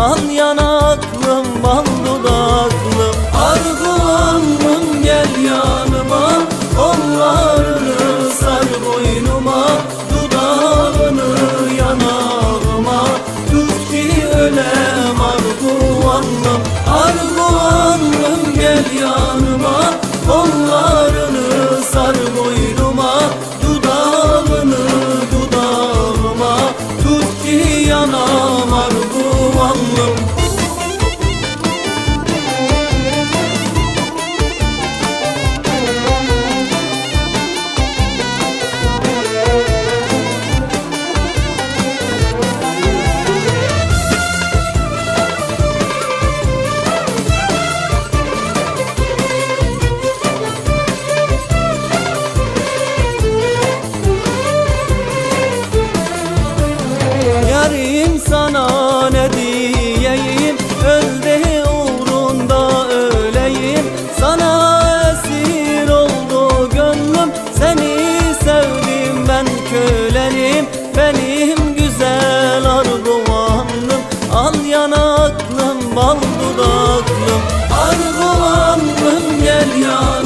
al yanaklım, bal dudaklım. Arguvanlım gel yanıma, kollarını sar boynuma, dudağını yanağıma tut ki ölem arguvanlım. Arguvanlım gel yanıma, kollarını sar boynuma, dudağını dudağıma tut ki yanam arguvanlım. Yarim sana ne diyeyim, öl de uğrunda öleyim. Sana esir oldu gönlüm, seni sevdim ben kölenim. Benim güzel arguvanlım, al yanaklım, bal dudaklım. Arguvanlım gel yanıma,